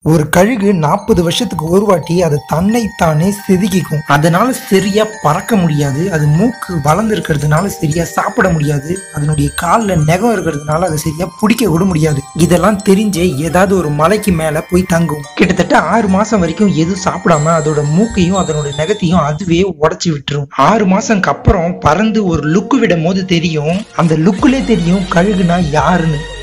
ஒரு கழுகு 40 வருஷத்துக்கு ஒரு வாட்டி அது தன்னைத்தானே செதுக்கிக்கும். அதனால சரியா பறக்க முடியாது. அது மூக்கு வளர்ந்து இருக்கிறதுனால சரியா சாப்பிட முடியாது. அதனுடைய காலில் நெகம் இருக்கிறதுனால அதை சரியா பிடிக்க கூட முடியாது. இதெல்லாம் தெரிஞ்சே ஏதாவது ஒரு மலைக்கு மேல போய் தங்கும். கிட்டத்தட்ட 6 மாசம் வரைக்கும் எதுவும் சாப்பிடாம அதோட மூக்கையும் அதனோட நெகத்தையும் அதுவே உடைச்சு விட்டுரும். 6 மாசம்க்கு அப்புறம் பறந்து ஒரு லுக்கு விடும் போது தெரியும், அந்த லுக்குலே தெரியும் கழுகுனா யாருன்னு.